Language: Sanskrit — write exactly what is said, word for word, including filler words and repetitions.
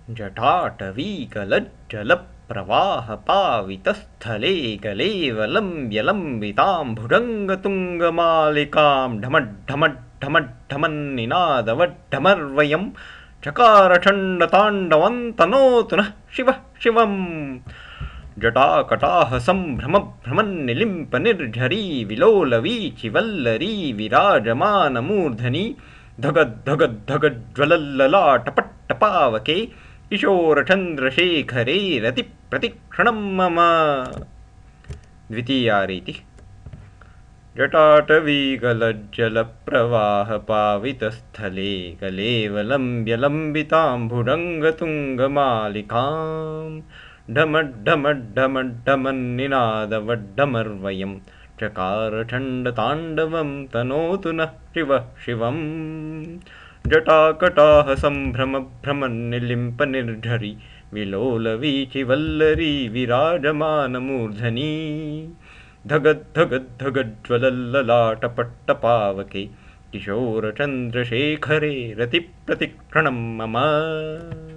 जटाटवीकलज्जलप्रवाहपावितस्थले गलेवलम्ब्यलम्बिताम्भुजङ्गतुङ्गमालिकां ढमड्ढमड्ढमड्ढमन्निनादवड्ढमर्वयं चकारचण्डताण्डवं तनोतु नः शिवः शिवम्। जटाकटाह सम्भ्रमभ्रमन्निलिम्पनिर्झरी विलोलवीचिवल्लरी विराजमानमूर्धनि धगद्धगद्धगज्ज्वलल्ललाटपट्टपावके किशोरचन्द्रशेखरे रतिप्रतिक्षणं मम। द्वितीया रीतिः। जटाटवीकलज्जलप्रवाहपावितस्थले गलेवलम्ब्यलम्बिताम्भुजङ्गतुङ्गमालिकां ढमड्ढमड्ढमड्ढमन्निनादवड्ढमर्वयं चकारचण्डताण्डवं तनोतु नः शिवः शिवम्। जटाकटाह सम्भ्रमभ्रमन्निलिम्पनिर्झरी विलोलवीचिवल्लरी विराजमानमूर्धनि धगद्धगद्धगज्ज्वलल्ललाटपट्टपावके किशोरचन्द्रशेखरे रतिप्रतिक्षणं मम।